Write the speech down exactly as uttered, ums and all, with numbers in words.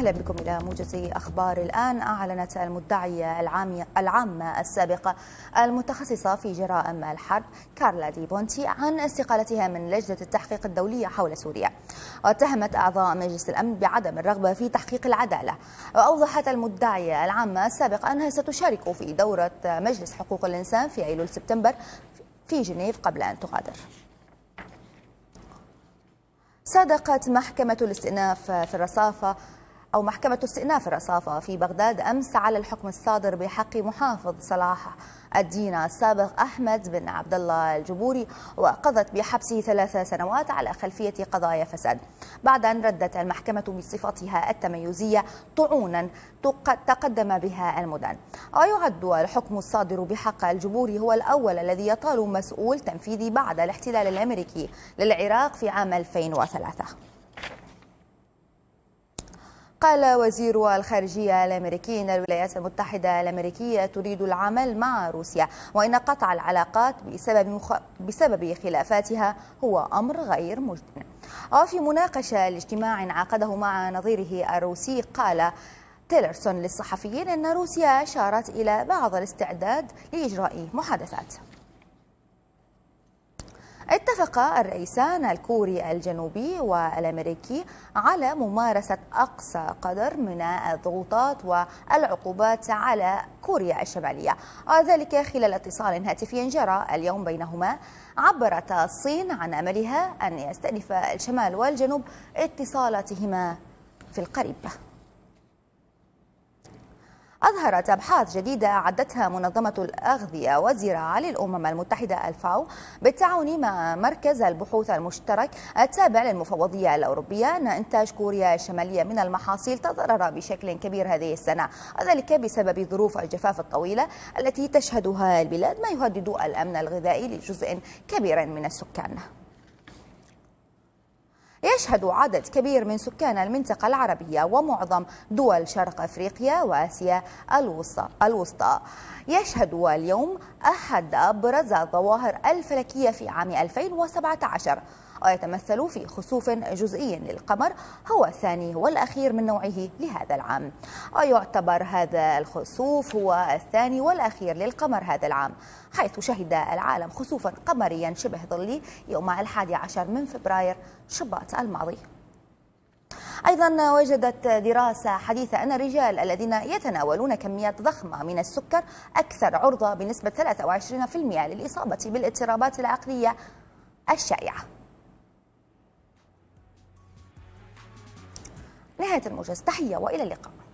أهلا بكم إلى موجز أخبار الآن. أعلنت المدعية العامة السابقة المتخصصة في جرائم الحرب كارلا دي بونتي عن استقالتها من لجنة التحقيق الدولية حول سوريا، واتهمت أعضاء مجلس الأمن بعدم الرغبة في تحقيق العدالة. وأوضحت المدعية العامة السابقة أنها ستشارك في دورة مجلس حقوق الإنسان في أيلول سبتمبر في جنيف قبل أن تغادر. صادقت محكمة الاستئناف في الرصافة أو محكمة استئناف الرصافة في بغداد أمس على الحكم الصادر بحق محافظ صلاح الدين السابق أحمد بن عبد الله الجبوري، وقضت بحبسه ثلاث سنوات على خلفية قضايا فساد، بعد أن ردت المحكمة بصفتها التميزية طعونا تقدم بها المدان. ويعد الحكم الصادر بحق الجبوري هو الأول الذي يطال مسؤول تنفيذي بعد الاحتلال الأمريكي للعراق في عام ألفين وثلاثة. قال وزير الخارجية الأمريكي أن الولايات المتحدة الأمريكية تريد العمل مع روسيا، وإن قطع العلاقات بسبب, مخ... بسبب خلافاتها هو أمر غير مجدي. وفي مناقشة لاجتماع عقده مع نظيره الروسي، قال تيلرسون للصحفيين أن روسيا أشارت إلى بعض الاستعداد لإجراء محادثات. اتفق الرئيسان الكوري الجنوبي والأمريكي على ممارسة أقصى قدر من الضغوطات والعقوبات على كوريا الشمالية، وذلك خلال اتصال هاتفي جرى اليوم بينهما. عبرت الصين عن أملها أن يستأنف الشمال والجنوب اتصالاتهما في القريب. أظهرت أبحاث جديدة أعدتها منظمة الأغذية والزراعة للأمم المتحدة الفاو بالتعاون مع مركز البحوث المشترك التابع للمفوضية الأوروبية أن إنتاج كوريا الشمالية من المحاصيل تضرر بشكل كبير هذه السنة، وذلك بسبب ظروف الجفاف الطويلة التي تشهدها البلاد، ما يهدد الأمن الغذائي لجزء كبير من السكان. يشهد عدد كبير من سكان المنطقة العربية ومعظم دول شرق أفريقيا وآسيا الوسطى يشهد اليوم أحد أبرز الظواهر الفلكية في عام ألفين وسبعة عشر، ويتمثل في خسوف جزئي للقمر هو الثاني والأخير من نوعه لهذا العام. ويعتبر هذا الخسوف هو الثاني والأخير للقمر هذا العام، حيث شهد العالم خسوفا قمريا شبه ظلي يوم الحادي عشر من فبراير شباط الماضي. أيضا وجدت دراسة حديثة أن الرجال الذين يتناولون كميات ضخمة من السكر أكثر عرضة بنسبة ثلاثة وعشرين بالمئة للإصابة بالاضطرابات العقلية الشائعة. نهاية الموجز، تحية وإلى اللقاء.